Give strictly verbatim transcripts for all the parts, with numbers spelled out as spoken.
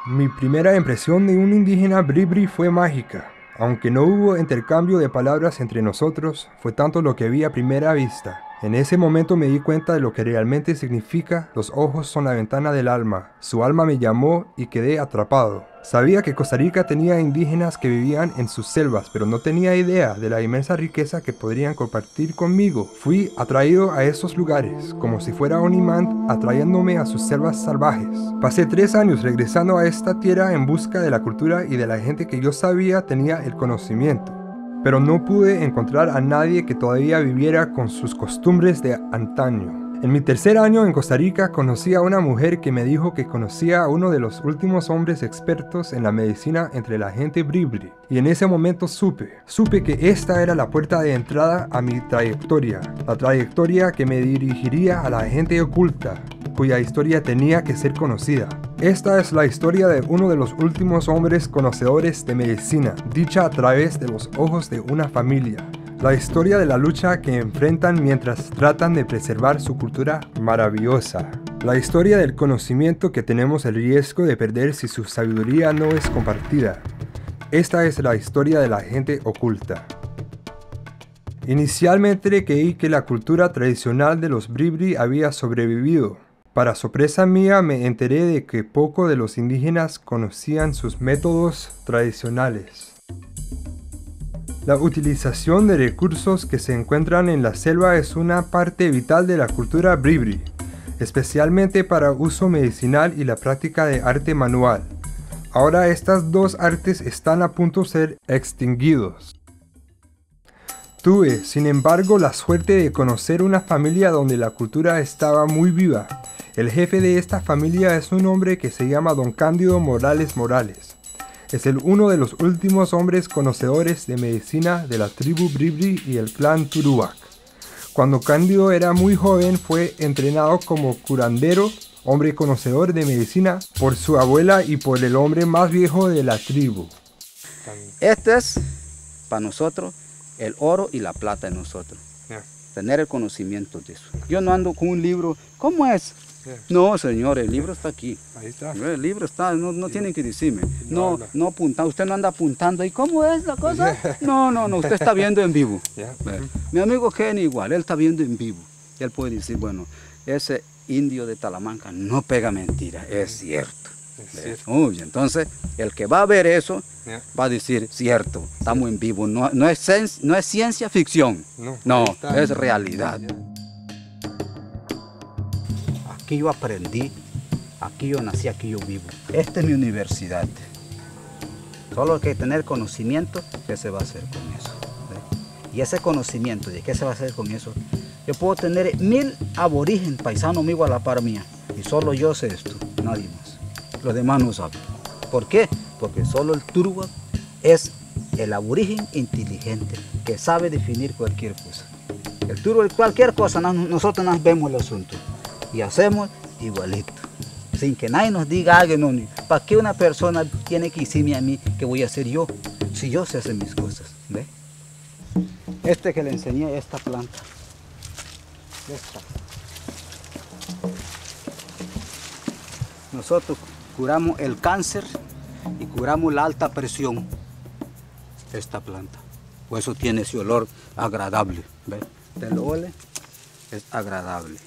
Mi primera impresión de un indígena bribri fue mágica. Aunque no hubo intercambio de palabras entre nosotros, fue tanto lo que vi a primera vista. En ese momento me di cuenta de lo que realmente significa: los ojos son la ventana del alma. Su alma me llamó y quedé atrapado. Sabía que Costa Rica tenía indígenas que vivían en sus selvas, pero no tenía idea de la inmensa riqueza que podrían compartir conmigo. Fui atraído a esos lugares, como si fuera un imán atrayéndome a sus selvas salvajes. Pasé tres años regresando a esta tierra en busca de la cultura y de la gente que yo sabía tenía el conocimiento. Pero no pude encontrar a nadie que todavía viviera con sus costumbres de antaño. En mi tercer año en Costa Rica conocí a una mujer que me dijo que conocía a uno de los últimos hombres expertos en la medicina entre la gente bribri. Y en ese momento supe, supe que esta era la puerta de entrada a mi trayectoria. La trayectoria que me dirigiría a la gente oculta, cuya historia tenía que ser conocida. Esta es la historia de uno de los últimos hombres conocedores de medicina, dicha a través de los ojos de una familia. La historia de la lucha que enfrentan mientras tratan de preservar su cultura maravillosa. La historia del conocimiento que tenemos el riesgo de perder si su sabiduría no es compartida. Esta es la historia de la gente oculta. Inicialmente creí que la cultura tradicional de los bribri había sobrevivido. Para sorpresa mía me enteré de que poco de los indígenas conocían sus métodos tradicionales. La utilización de recursos que se encuentran en la selva es una parte vital de la cultura bribri, especialmente para uso medicinal y la práctica de arte manual. Ahora estas dos artes están a punto de ser extinguidos. Tuve, sin embargo, la suerte de conocer una familia donde la cultura estaba muy viva. El jefe de esta familia es un hombre que se llama Don Cándido Morales Morales. Es el uno de los últimos hombres conocedores de medicina de la tribu bribri y el clan Turuac. Cuando Cándido era muy joven fue entrenado como curandero, hombre conocedor de medicina, por su abuela y por el hombre más viejo de la tribu. Este es para nosotros el oro y la plata de nosotros. Yeah. Tener el conocimiento de eso. Yo no ando con un libro, ¿cómo es? Yeah. No, señor, el libro está aquí. Ahí está. El libro está, no, no sí. Tienen que decirme. No, no, no apunta, usted no anda apuntando. ¿Y cómo es la cosa? Yeah. No, no, no, usted está viendo en vivo. Yeah. Mi amigo Kenny igual, él está viendo en vivo. Él puede decir, bueno, ese indio de Talamanca no pega mentira, es cierto. Es cierto. Uy, entonces, el que va a ver eso, yeah. va a decir, cierto, estamos en vivo. No, no, es, no es ciencia ficción, no, no es realidad. Aquí yo aprendí, aquí yo nací, aquí yo vivo. Esta es mi universidad. Solo hay que tener conocimiento, ¿qué se va a hacer con eso? ¿Ve? Y ese conocimiento, ¿de qué se va a hacer con eso? Yo puedo tener mil aborígenes paisanos míos a la par mía, y solo yo sé esto, nadie más. Los demás no saben. ¿Por qué? Porque solo el Turuac es el aborigen inteligente, que sabe definir cualquier cosa. El Turuac, cualquier cosa, nosotros nos vemos el asunto. Y hacemos igualito, sin que nadie nos diga algo. No, ¿para qué una persona tiene que decirme a mí qué voy a hacer yo? Si yo sé hacer mis cosas, ¿ve? Este que le enseñé, esta planta, esta. Nosotros curamos el cáncer y curamos la alta presión, esta planta. Por eso tiene ese olor agradable, ¿ve? Te lo huele, es agradable.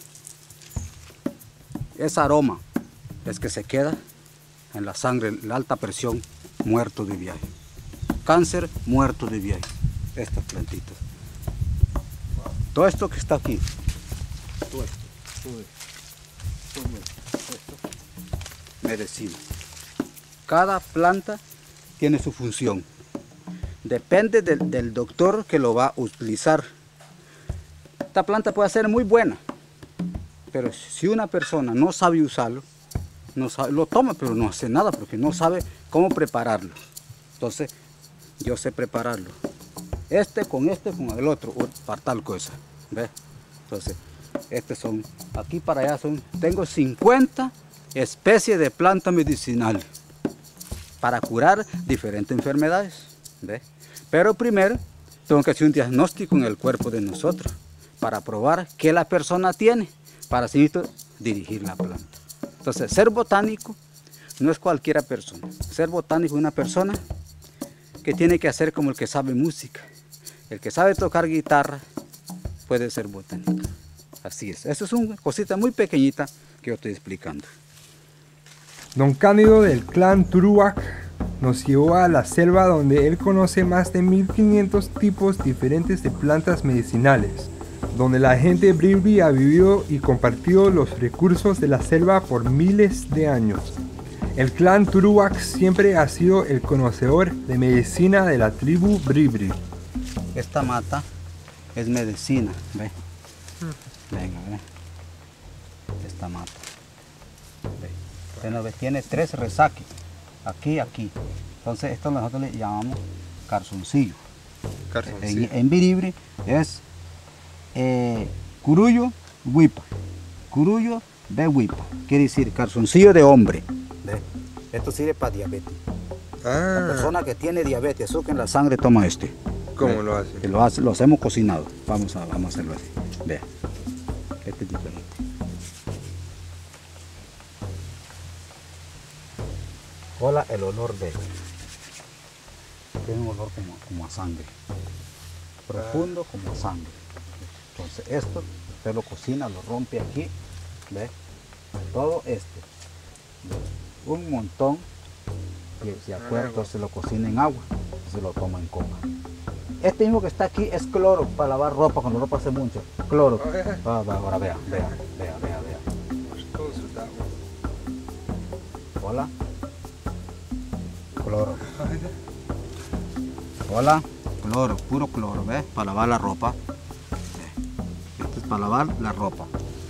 Ese aroma es que se queda en la sangre, la alta presión, muerto de viaje. Cáncer, muerto de viaje. Estas plantitas. Todo esto que está aquí. Todo esto. Todo esto. Todo esto. Medicina. Cada planta tiene su función. Depende del, del doctor que lo va a utilizar. Esta planta puede ser muy buena. Pero si una persona no sabe usarlo, no sabe, lo toma pero no hace nada porque no sabe cómo prepararlo. Entonces, yo sé prepararlo. Este con este con el otro, para tal cosa. ¿Ves? Entonces, estos son, aquí para allá son, tengo cincuenta especies de plantas medicinales para curar diferentes enfermedades. ¿Ves? Pero primero, tengo que hacer un diagnóstico en el cuerpo de nosotros para probar qué la persona tiene, para así dirigir la planta. Entonces, ser botánico no es cualquiera persona. Ser botánico es una persona que tiene que hacer como el que sabe música. El que sabe tocar guitarra puede ser botánico. Así es. Eso es una cosita muy pequeñita que yo estoy explicando. Don Cándido del clan Turuac nos llevó a la selva donde él conoce más de mil quinientos tipos diferentes de plantas medicinales, donde la gente bribri ha vivido y compartido los recursos de la selva por miles de años. El clan Turuac siempre ha sido el conocedor de medicina de la tribu bribri. Esta mata es medicina, ¿ve? Venga, ¿ve? Esta mata. ¿Ve? Bueno, ¿ve? Tiene tres resaques, aquí, aquí. Entonces esto nosotros le llamamos carzoncillo. Carzoncillo. En, en biribri es eh, curullo, huipa. Curullo de huipa. Quiere decir carzoncillo de hombre. ¿Ve? Esto sirve para diabetes. Ah, La persona que tiene diabetes, azúcar en la sangre, toma este. ¿cómo ¿Ve? lo hace? Que lo, hace, lo hacemos cocinado. Vamos a, vamos a hacerlo así. Vea. Este es diferente. Hola, el olor de... Tiene un olor como, como a sangre. Profundo como a sangre. Entonces esto, usted lo cocina, lo rompe aquí. ¿Ve? Todo este. ¿Ve? Un montón. Y si acuerda, entonces lo cocina en agua. Se lo toma en copa. Este mismo que está aquí es cloro para lavar ropa, cuando la ropa hace mucho. Cloro. Ah, va, ahora vea, vea, vea, vea, vea. Hola. Cloro. Hola. Cloro, puro cloro, ¿ves? Para lavar la ropa. ¿Ve? Esto es para lavar la ropa.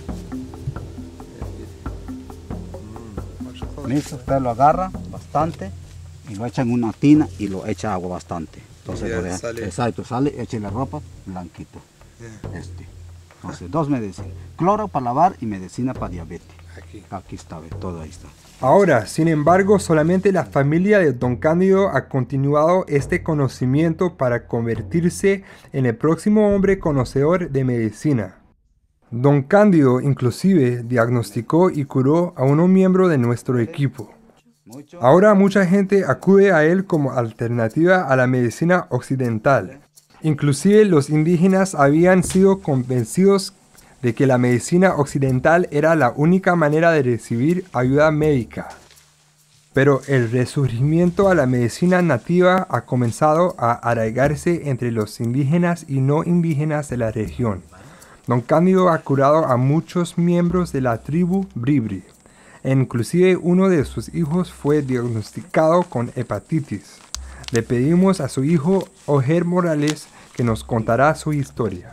Listo, usted lo agarra bastante y lo echa en una tina y lo echa agua bastante. Entonces lo deja, sale. Exacto, sale, eche la ropa blanquito. Yeah. Este. Entonces, dos medicinas. Cloro para lavar y medicina para diabetes. Aquí. Aquí está, ve, todo ahí está. Ahora, sin embargo, solamente la familia de Don Cándido ha continuado este conocimiento para convertirse en el próximo hombre conocedor de medicina. Don Cándido inclusive diagnosticó y curó a un miembro de nuestro equipo. Ahora mucha gente acude a él como alternativa a la medicina occidental. Inclusive los indígenas habían sido convencidos de que la medicina occidental era la única manera de recibir ayuda médica. Pero el resurgimiento a la medicina nativa ha comenzado a arraigarse entre los indígenas y no indígenas de la región. Don Cándido ha curado a muchos miembros de la tribu bribri. E inclusive uno de sus hijos fue diagnosticado con hepatitis. Le pedimos a su hijo Ojer Morales que nos contará su historia.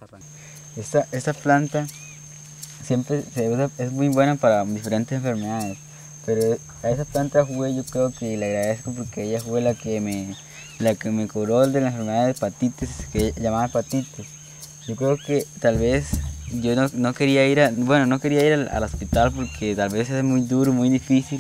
Esta, esta planta siempre se usa, es muy buena para diferentes enfermedades, pero a esa planta jugué, yo creo que le agradezco porque ella fue la que me, la que me curó de la enfermedad de hepatitis, que llamaba hepatitis. Yo creo que tal vez yo no, no quería ir, a, bueno, no quería ir al, al hospital porque tal vez es muy duro, muy difícil.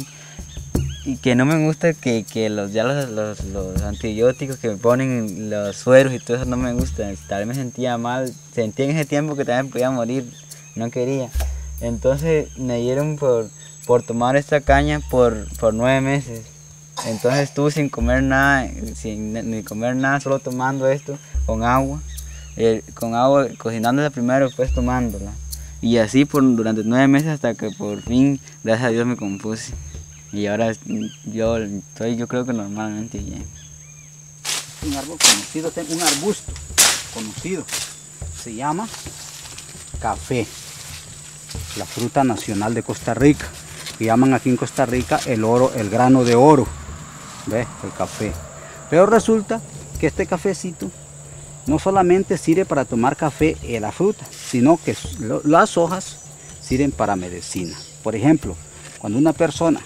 Y que no me gusta que, que los, ya los, los, los antibióticos que me ponen, los sueros y todo eso no me gustan. Tal vez me sentía mal, sentía en ese tiempo que también podía morir, no quería. Entonces me dieron por, por tomar esta caña por, por nueve meses. Entonces estuve sin comer nada, sin ni comer nada, solo tomando esto con agua. Eh, con agua, cocinándola primero, después tomándola. Y así por, durante nueve meses hasta que por fin, gracias a Dios, me compuse. Y ahora yo estoy, yo creo que normalmente bien. Un árbol conocido, un arbusto conocido, se llama café, la fruta nacional de Costa Rica. Que llaman aquí en Costa Rica el oro, el grano de oro, ¿ves? El café. Pero resulta que este cafecito no solamente sirve para tomar café en la fruta, sino que las hojas sirven para medicina. Por ejemplo, cuando una persona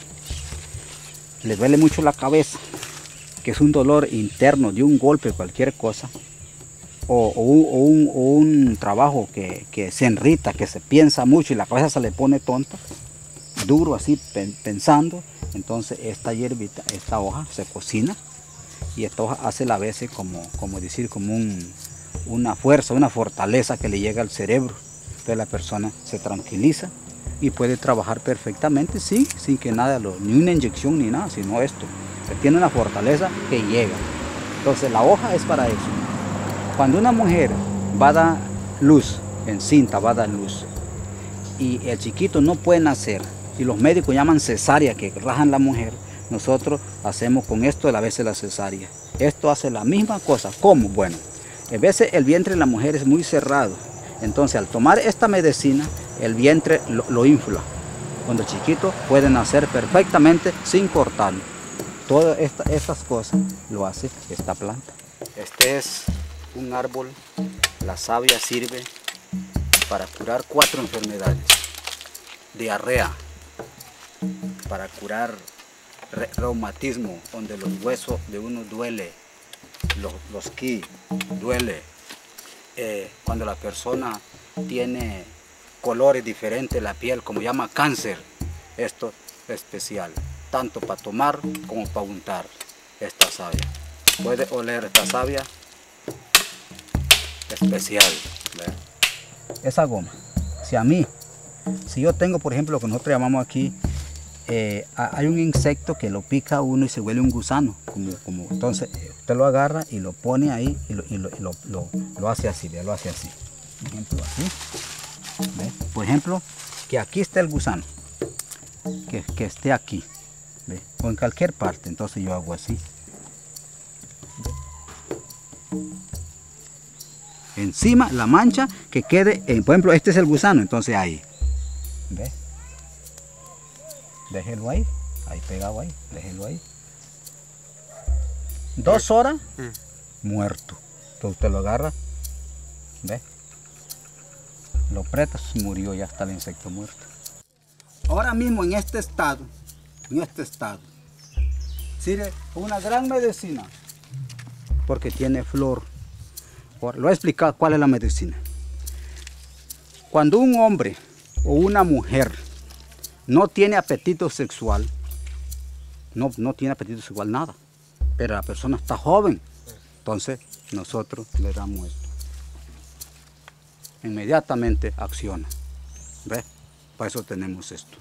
le duele mucho la cabeza, que es un dolor interno de un golpe, cualquier cosa, o, o, un, o, un, o un trabajo que, que se enrita, que se piensa mucho y la cabeza se le pone tonta, duro así pensando, entonces esta hierbita, esta hoja se cocina y esta hoja hace la veces como, como decir, como un, una fuerza, una fortaleza que le llega al cerebro. Entonces la persona se tranquiliza y puede trabajar perfectamente sin, sin que nada, lo, ni una inyección ni nada, sino esto. Tiene una fortaleza que llega. Entonces la hoja es para eso. Cuando una mujer va a dar luz, encinta, va a dar luz, y el chiquito no puede nacer, y los médicos llaman cesárea, que rajan la mujer, nosotros hacemos con esto a veces la cesárea. Esto hace la misma cosa. ¿Cómo? Bueno, a veces el vientre de la mujer es muy cerrado. Entonces al tomar esta medicina, el vientre lo, lo infla. Cuando el chiquito puede nacer perfectamente sin cortarlo. Todas esta, estas cosas lo hace esta planta. Este es un árbol. La savia sirve para curar cuatro enfermedades. Diarrea, para curar reumatismo, donde los huesos de uno duele, los, los ki duele, eh, cuando la persona tiene colores diferentes en la piel, como llama cáncer, esto es especial, tanto para tomar como para untar esta savia. Puede oler esta savia, especial, ¿verdad? Esa goma, si a mí, si yo tengo por ejemplo lo que nosotros llamamos aquí, Eh, hay un insecto que lo pica a uno y se vuelve un gusano, como, como, entonces usted lo agarra y lo pone ahí y lo, y lo, y lo, lo, lo hace así, ¿ve? Lo hace así, por ejemplo así, ¿ve? Por ejemplo, que aquí esté el gusano, que, que esté aquí, ¿ve? O en cualquier parte, entonces yo hago así, encima la mancha que quede, eh, por ejemplo este es el gusano, entonces ahí, ¿ve? Déjelo ahí, ahí pegado ahí, déjelo ahí. Dos horas, mm. muerto. Entonces usted lo agarra, ¿ve? Lo aprieta, murió, ya está el insecto muerto. Ahora mismo en este estado, en este estado, sirve una gran medicina, porque tiene flor. Ahora, lo voy a explicar cuál es la medicina. Cuando un hombre o una mujer no tiene apetito sexual, no, no tiene apetito sexual nada, pero la persona está joven, entonces nosotros le damos esto. Inmediatamente acciona, ¿ves? Por eso tenemos esto.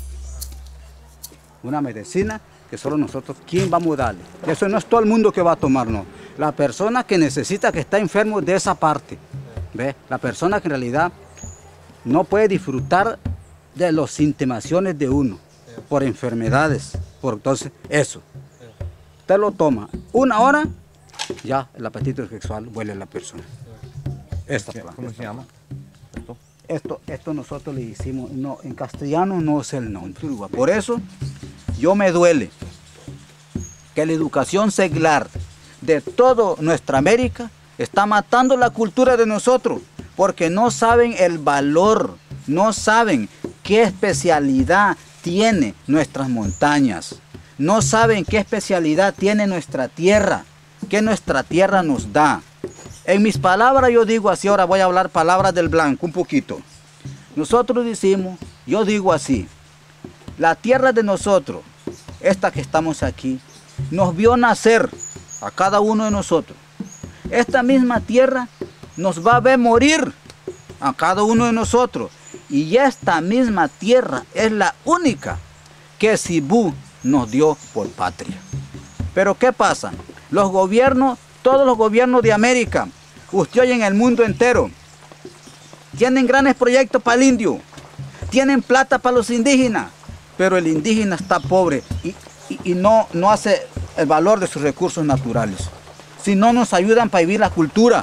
Una medicina que solo nosotros, ¿quién vamos a darle? Eso no es todo el mundo que va a tomar, no. La persona que necesita, que está enfermo de esa parte, ¿ves? La persona que en realidad no puede disfrutar de las intimaciones de uno, por enfermedades, por entonces eso. Usted lo toma una hora, ya el apetito sexual vuelve a la persona. Esta planta. ¿Cómo se llama? Esto, esto, esto nosotros le hicimos, no, en castellano no sé el nombre. Por eso yo me duele que la educación seglar de toda nuestra América está matando la cultura de nosotros, porque no saben el valor, no saben qué especialidad tiene nuestras montañas, no saben qué especialidad tiene nuestra tierra, que nuestra tierra nos da. En mis palabras yo digo así, ahora voy a hablar palabras del blanco un poquito. Nosotros decimos, yo digo así, la tierra de nosotros, esta que estamos aquí, nos vio nacer a cada uno de nosotros. Esta misma tierra nos va a ver morir a cada uno de nosotros. Y esta misma tierra es la única que Cibú nos dio por patria. Pero ¿qué pasa? Los gobiernos, todos los gobiernos de América, usted oye en el mundo entero, tienen grandes proyectos para el indio, tienen plata para los indígenas, pero el indígena está pobre y, y, y no, no hace el valor de sus recursos naturales. Si no nos ayudan para vivir la cultura.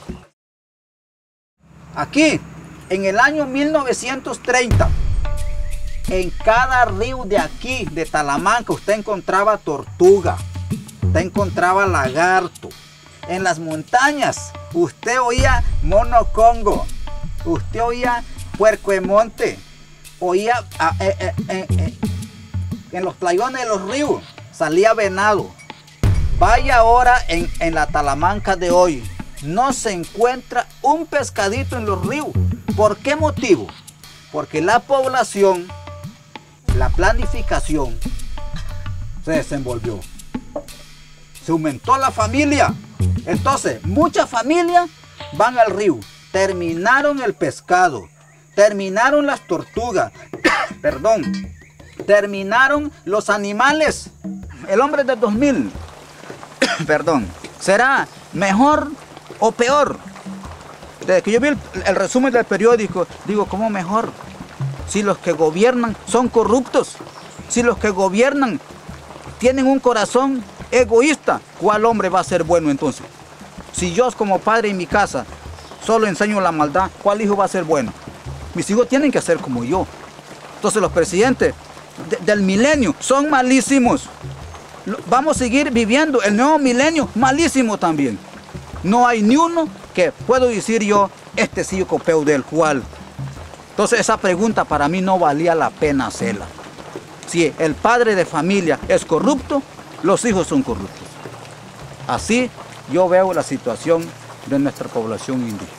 Aquí, en el año mil novecientos treinta, en cada río de aquí, de Talamanca, usted encontraba tortuga, usted encontraba lagarto. En las montañas, usted oía mono congo, usted oía puerco de monte, oía a, eh, eh, eh, eh, en los playones de los ríos, salía venado. Vaya ahora en, en la Talamanca de hoy, no se encuentra un pescadito en los ríos. ¿Por qué motivo? Porque la población, la planificación, se desenvolvió. Se aumentó la familia. Entonces, muchas familias van al río, terminaron el pescado, terminaron las tortugas, perdón, terminaron los animales. El hombre del dos mil, perdón, ¿será mejor o peor? Desde que yo vi el, el resumen del periódico, digo, ¿cómo mejor? Si los que gobiernan son corruptos, si los que gobiernan tienen un corazón egoísta, ¿cuál hombre va a ser bueno entonces? Si yo como padre en mi casa solo enseño la maldad, ¿cuál hijo va a ser bueno? Mis hijos tienen que ser como yo. Entonces los presidentes de, del milenio son malísimos. Vamos a seguir viviendo el nuevo milenio malísimo también. No hay ni uno que puedo decir yo, este sí yo copio del cual. Entonces esa pregunta para mí no valía la pena hacerla. Si el padre de familia es corrupto, los hijos son corruptos. Así yo veo la situación de nuestra población indígena.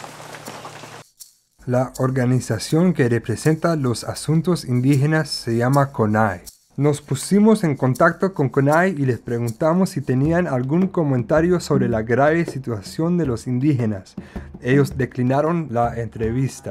La organización que representa los asuntos indígenas se llama CONAIE. Nos pusimos en contacto con CONAIE y les preguntamos si tenían algún comentario sobre la grave situación de los indígenas. Ellos declinaron la entrevista.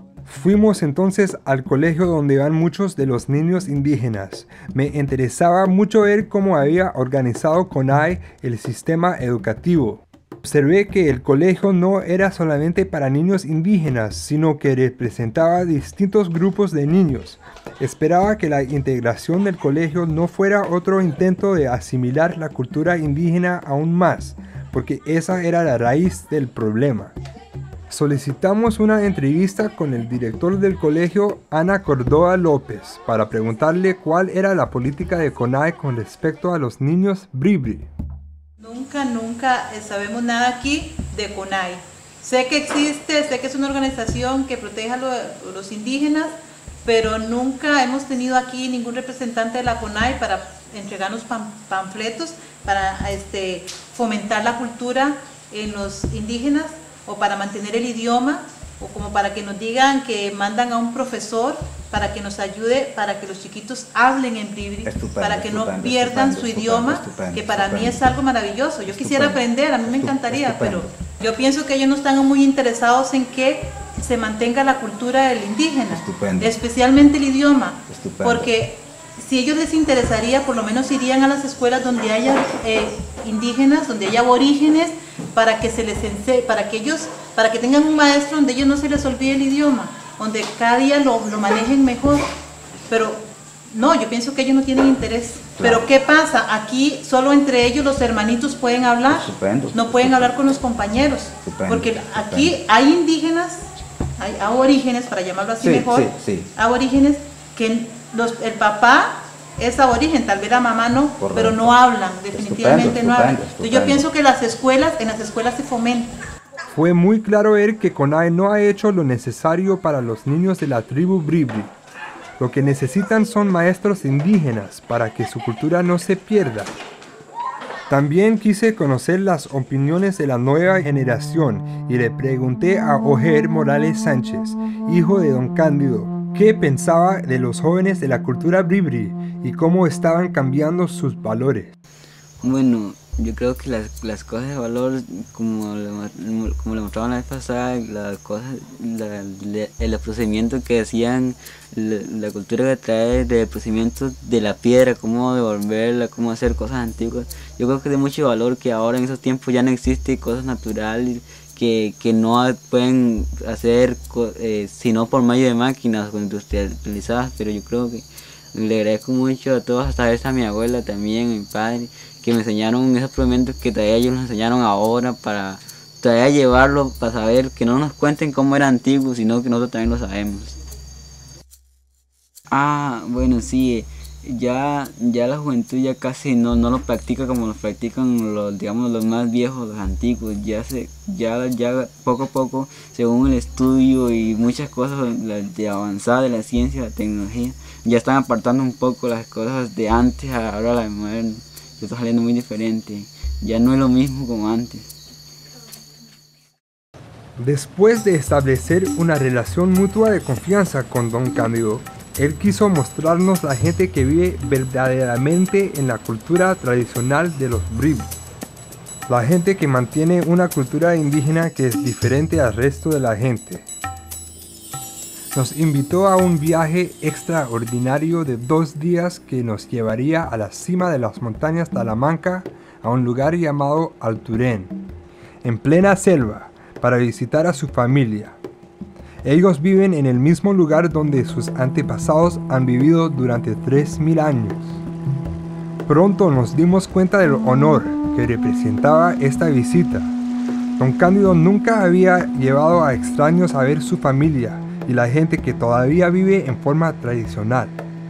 Fuimos entonces al colegio donde van muchos de los niños indígenas. Me interesaba mucho ver cómo había organizado CONAIE el sistema educativo. Observé que el colegio no era solamente para niños indígenas, sino que representaba distintos grupos de niños. Esperaba que la integración del colegio no fuera otro intento de asimilar la cultura indígena aún más, porque esa era la raíz del problema. Solicitamos una entrevista con el director del colegio, Ana Córdoba López, para preguntarle cuál era la política de CONAIE con respecto a los niños bribri. Nunca, nunca sabemos nada aquí de CONAIE. Sé que existe, sé que es una organización que protege a lo, los indígenas, pero nunca hemos tenido aquí ningún representante de la CONAIE para entregarnos pan, panfletos, para este, fomentar la cultura en los indígenas o para mantener el idioma, o como para que nos digan que mandan a un profesor para que nos ayude, para que los chiquitos hablen en bribri, para que no pierdan su idioma, que para mí es algo maravilloso. Yo quisiera aprender, a mí me encantaría, pero yo pienso que ellos no están muy interesados en que se mantenga la cultura del indígena, especialmente el idioma, porque si a ellos les interesaría, por lo menos irían a las escuelas donde haya eh, indígenas, donde haya aborígenes, para que se les enseñe, para que ellos, para que tengan un maestro donde ellos no se les olvide el idioma, donde cada día lo, lo manejen mejor. Pero no, yo pienso que ellos no tienen interés. Claro. Pero ¿qué pasa? Aquí solo entre ellos los hermanitos pueden hablar, estupendo, no pueden estupendo. hablar con los compañeros, estupendo, porque aquí estupendo. hay indígenas, hay aborígenes, para llamarlo así sí, mejor, sí, sí. aborígenes que los, el papá es aborigen, tal vez la mamá no, correcto. pero no hablan, definitivamente estupendo, no hablan. Estupendo, estupendo. Yo pienso que las escuelas, en las escuelas se fomenta. Fue muy claro ver que CONAIE no ha hecho lo necesario para los niños de la tribu bribri. Lo que necesitan son maestros indígenas para que su cultura no se pierda. También quise conocer las opiniones de la nueva generación y le pregunté a Ojer Morales Sánchez, hijo de don Cándido, qué pensaba de los jóvenes de la cultura bribri y cómo estaban cambiando sus valores. Bueno, yo creo que las, las cosas de valor, como le, como le mostraban la vez pasada, las cosas, la, la, el procedimiento que hacían, la, la cultura que trae del procedimiento de la piedra, cómo devolverla, cómo hacer cosas antiguas, yo creo que es de mucho valor que ahora en esos tiempos ya no existen cosas naturales que, que no pueden hacer eh, sino por medio de máquinas industrializadas, pero yo creo que le agradezco mucho a todos, hasta a mi abuela también, a mi padre, que me enseñaron esos procedimientos que todavía ellos nos enseñaron ahora para todavía llevarlo, para saber que no nos cuenten cómo era antiguo, sino que nosotros también lo sabemos. Ah, bueno, sí, ya, ya la juventud ya casi no, no lo practica como lo practican los, digamos, los más viejos, los antiguos. Ya, se, ya, ya poco a poco, según el estudio y muchas cosas de avanzada de la ciencia, la tecnología, ya están apartando un poco las cosas de antes a ahora la moderna. Está saliendo muy diferente, ya no es lo mismo como antes. Después de establecer una relación mutua de confianza con don Cándido, él quiso mostrarnos la gente que vive verdaderamente en la cultura tradicional de los bribri. La gente que mantiene una cultura indígena que es diferente al resto de la gente. nos invitó a un viaje extraordinario de dos días que nos llevaría a la cima de las montañas Talamanca, a un lugar llamado Alturén, en plena selva, para visitar a su familia. Ellos viven en el mismo lugar donde sus antepasados han vivido durante tres mil años. Pronto nos dimos cuenta del honor que representaba esta visita. Don Cándido nunca había llevado a extraños a ver su familia y la gente que todavía vive en forma tradicional.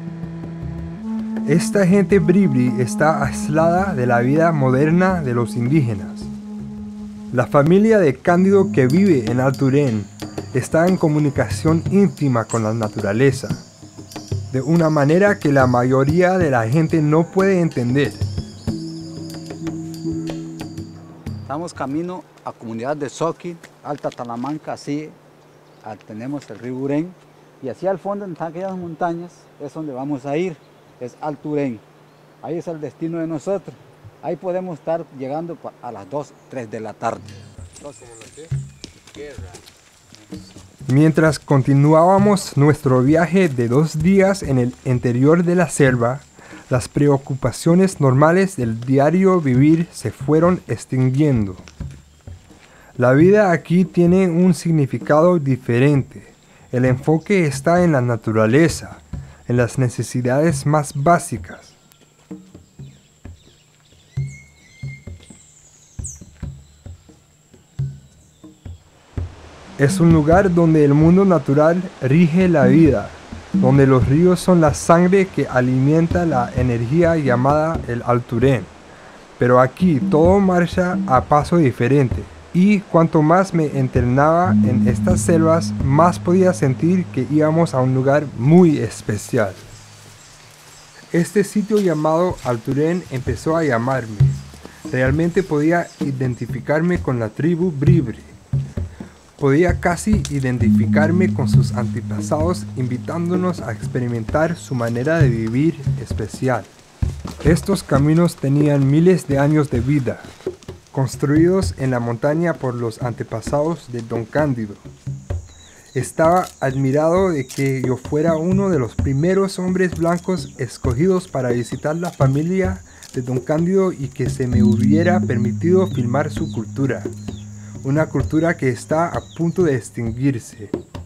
Esta gente bribri está aislada de la vida moderna de los indígenas. La familia de Cándido que vive en Alturén está en comunicación íntima con la naturaleza, de una manera que la mayoría de la gente no puede entender. Estamos camino a comunidad de Soqui, Alta Talamanca, así ah, tenemos el río Urén, y así al fondo en aquellas montañas es donde vamos a ir, es Alturén. Ahí es el destino de nosotros. Ahí podemos estar llegando a las dos, tres de la tarde. Mientras continuábamos nuestro viaje de dos días en el interior de la selva, las preocupaciones normales del diario vivir se fueron extinguiendo. La vida aquí tiene un significado diferente. El enfoque está en la naturaleza, en las necesidades más básicas. Es un lugar donde el mundo natural rige la vida, donde los ríos son la sangre que alimenta la energía llamada el Alturén. Pero aquí todo marcha a paso diferente, y cuanto más me internaba en estas selvas, más podía sentir que íbamos a un lugar muy especial. Este sitio llamado Alturén empezó a llamarme. Realmente podía identificarme con la tribu bribri. Podía casi identificarme con sus antepasados, invitándonos a experimentar su manera de vivir especial. Estos caminos tenían miles de años de vida, construidos en la montaña por los antepasados de Don Cándido. Estaba admirado de que yo fuera uno de los primeros hombres blancos escogidos para visitar la familia de Don Cándido y que se me hubiera permitido filmar su cultura. Una cultura que está a punto de extinguirse.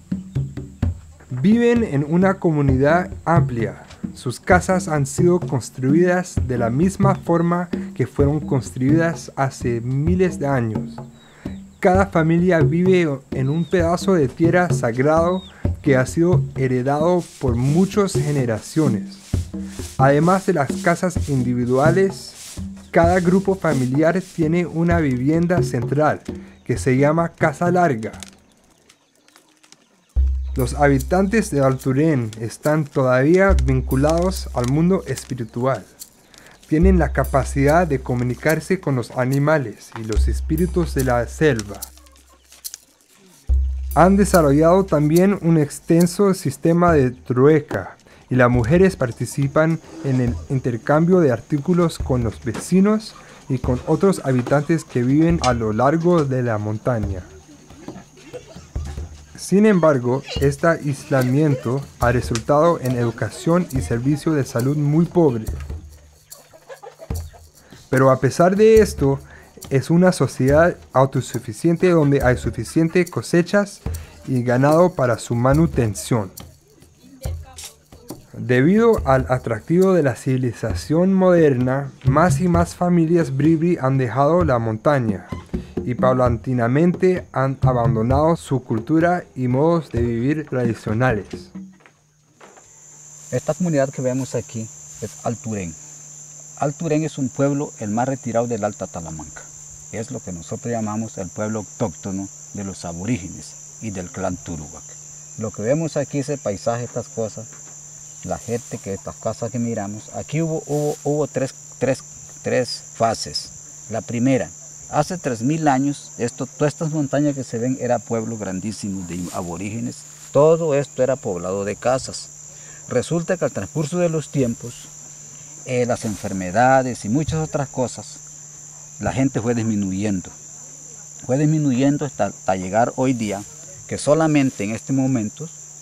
Viven en una comunidad amplia. Sus casas han sido construidas de la misma forma que fueron construidas hace miles de años. Cada familia vive en un pedazo de tierra sagrado que ha sido heredado por muchas generaciones. Además de las casas individuales, cada grupo familiar tiene una vivienda central que se llama Casa Larga. Los habitantes de Alturén están todavía vinculados al mundo espiritual. Tienen la capacidad de comunicarse con los animales y los espíritus de la selva. Han desarrollado también un extenso sistema de trueca y las mujeres participan en el intercambio de artículos con los vecinos y con otros habitantes que viven a lo largo de la montaña. Sin embargo, este aislamiento ha resultado en educación y servicio de salud muy pobre. Pero a pesar de esto, es una sociedad autosuficiente donde hay suficientes cosechas y ganado para su manutención. Debido al atractivo de la civilización moderna, más y más familias bribri han dejado la montaña y paulatinamente han abandonado su cultura y modos de vivir tradicionales. Esta comunidad que vemos aquí es Alturén. Alturén es un pueblo el más retirado del Alta Talamanca. Es lo que nosotros llamamos el pueblo autóctono de los aborígenes y del clan Turuhuac. Lo que vemos aquí, ese paisaje, estas cosas, la gente, que estas casas que miramos, aquí hubo, hubo, hubo tres, tres, tres fases. La primera, hace tres mil años, esto, todas estas montañas que se ven era pueblo grandísimo de aborígenes. Todo esto era poblado de casas. Resulta que al transcurso de los tiempos, eh, las enfermedades y muchas otras cosas, la gente fue disminuyendo. Fue disminuyendo hasta, hasta llegar hoy día que solamente en este momento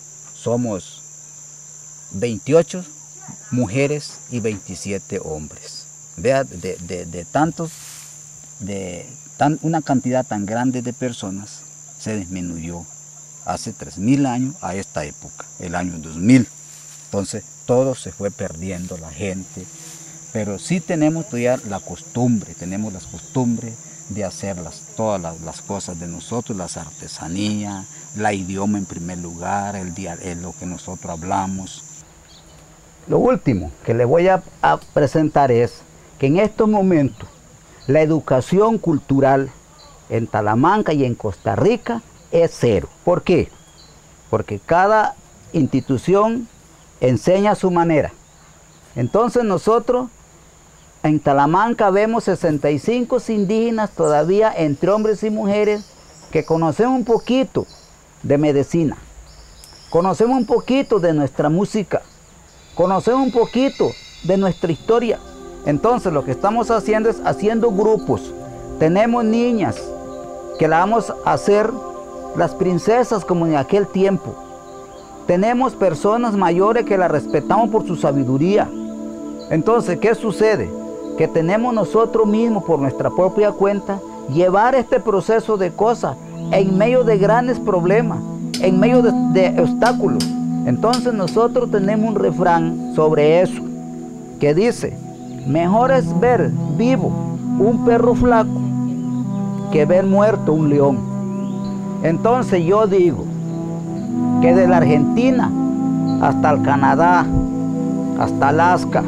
somos veintiocho mujeres y veintisiete hombres. Vea, de, de, de tantos, de tan, una cantidad tan grande de personas se disminuyó hace tres mil años a esta época, el año dos mil. Entonces todo se fue perdiendo, la gente, pero sí tenemos todavía la costumbre, tenemos las costumbres de hacer las, todas las, las cosas de nosotros, las artesanías, la idioma en primer lugar, el día, el, lo que nosotros hablamos. Lo último que le voy a, a presentar es que en estos momentos la educación cultural en Talamanca y en Costa Rica es cero. ¿Por qué? Porque cada institución enseña a su manera. Entonces nosotros en Talamanca vemos sesenta y cinco indígenas todavía entre hombres y mujeres que conocemos un poquito de medicina, conocemos un poquito de nuestra música, conocemos un poquito de nuestra historia. Entonces lo que estamos haciendo es haciendo grupos. Tenemos niñas que la vamos a hacer las princesas como en aquel tiempo. Tenemos personas mayores que la respetamos por su sabiduría. Entonces, ¿qué sucede? Que tenemos nosotros mismos por nuestra propia cuenta llevar este proceso de cosas en medio de grandes problemas, en medio de, de obstáculos. Entonces nosotros tenemos un refrán sobre eso que dice: mejor es ver vivo un perro flaco que ver muerto un león. Entonces yo digo que de la Argentina hasta el Canadá, hasta Alaska,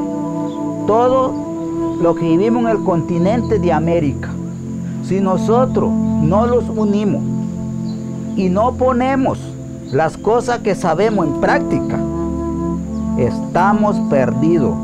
todo lo que vivimos en el continente de América, si nosotros no los unimos y no ponemos las cosas que sabemos en práctica, estamos perdidos.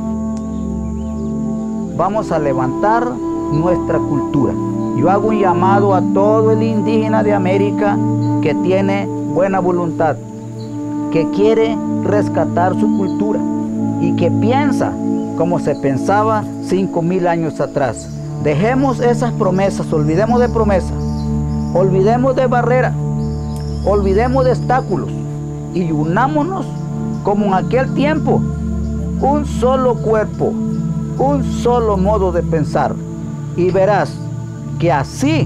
Vamos a levantar nuestra cultura. Yo hago un llamado a todo el indígena de América que tiene buena voluntad, que quiere rescatar su cultura y que piensa como se pensaba cinco mil años atrás. Dejemos esas promesas, olvidemos de promesas, olvidemos de barreras, olvidemos de obstáculos y unámonos como en aquel tiempo, un solo cuerpo, un solo modo de pensar, y verás que así,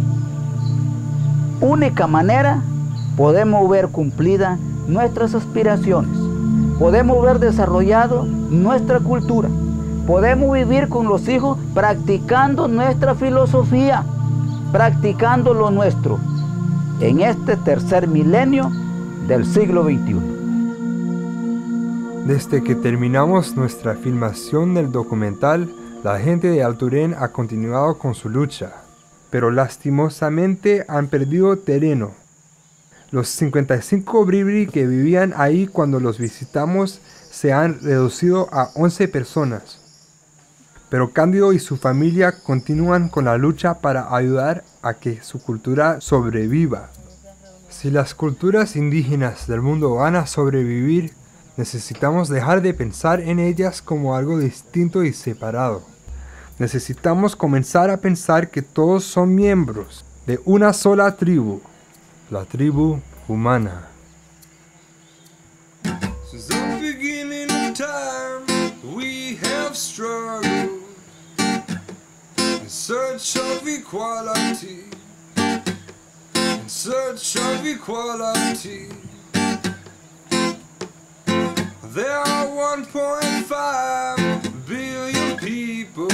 única manera, podemos ver cumplidas nuestras aspiraciones, podemos ver desarrollado nuestra cultura, podemos vivir con los hijos practicando nuestra filosofía, practicando lo nuestro, en este tercer milenio del siglo veintiuno. Desde que terminamos nuestra filmación del documental, la gente de Alturén ha continuado con su lucha, pero lastimosamente han perdido terreno. Los cincuenta y cinco bribri que vivían ahí cuando los visitamos se han reducido a once personas. Pero Cándido y su familia continúan con la lucha para ayudar a que su cultura sobreviva. Si las culturas indígenas del mundo van a sobrevivir, necesitamos dejar de pensar en ellas como algo distinto y separado. Necesitamos comenzar a pensar que todos son miembros de una sola tribu, la tribu humana. Since the beginning of time, we have struggled in search of equality, in search of equality. There are one point five billion people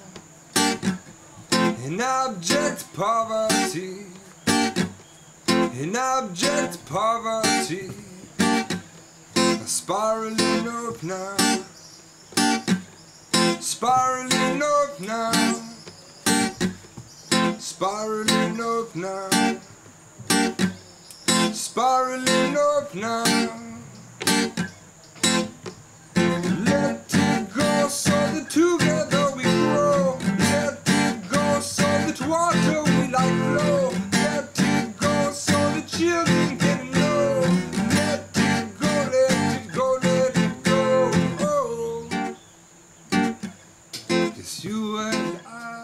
in abject poverty, in abject poverty, spiraling up now, spiraling up now, spiraling up now, spiraling up now. Let it go so that together we grow. Let it go so that water will like flow. Let it go so the children can know. Let it go, let it go, let it go. Oh. It's you and I.